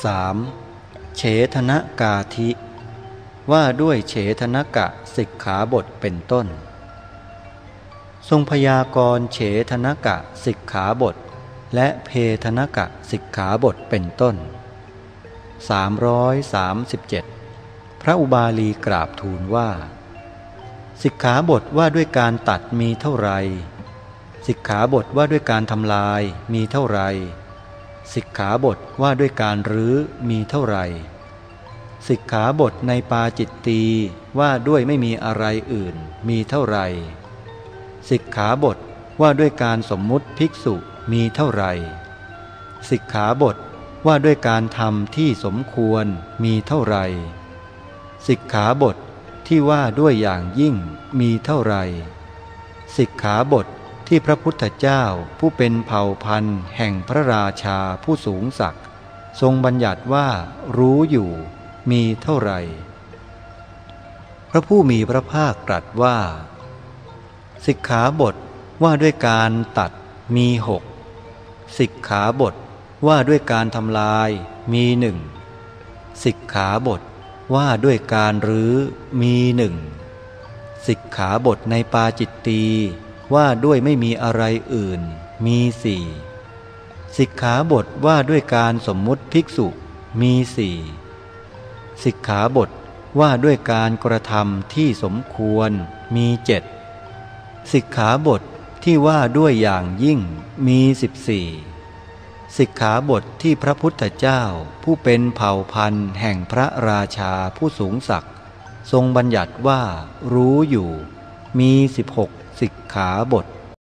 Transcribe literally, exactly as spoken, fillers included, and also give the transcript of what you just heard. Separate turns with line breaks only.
สาม เฉทนกาธิว่าด้วยเฉทนกะสิกขาบทเป็นต้นทรงพยากรณ์เฉทนกะสิกขาบทและเพทนกะสิกขาบทเป็นต้นสามร้อยสามสิบเจ็ดพระอุบาลีกราบทูลว่าสิกขาบทว่าด้วยการตัดมีเท่าไรสิกขาบทว่าด้วยการทำลายมีเท่าไรสิกขาบทว่าด้วยการรื้อมีเท่าไรสิกขาบทในปาจิตตีว่าด้วยไม่มีอะไรอื่นมีเท่าไรสิกขาบทว่าด้วยการสมมุติภิกษุมีเท่าไรสิกขาบทว่าด้วยการทำที่สมควรมีเท่าไรสิกขาบทที่ว่าด้วยอย่างยิ่งมีเท่าไรสิกขาบทที่พระพุทธเจ้าผู้เป็นเผ่าพันธุ์แห่งพระราชาผู้สูงศักดิ์ทรงบัญญัติว่ารู้อยู่มีเท่าไรพระผู้มีพระภาคตรัสว่าสิกขาบทว่าด้วยการตัดมีหกสิกขาบทว่าด้วยการทำลายมีหนึ่งสิกขาบทว่าด้วยการรื้อมีหนึ่งสิกขาบทในปาจิตตีว่าด้วยไม่มีอะไรอื่นมีสี่สิกขาบทว่าด้วยการสมมุติภิกษุมีสี่สิกขาบทว่าด้วยการกระทำที่สมควรมีเจ็ดสิกขาบทที่ว่าด้วยอย่างยิ่งมีสิบสี่สิกขาบทที่พระพุทธเจ้าผู้เป็นเผ่าพันธุ์แห่งพระราชาผู้สูงศักดิ์ทรงบัญญัติว่ารู้อยู่มีสิบหกสิกขาบท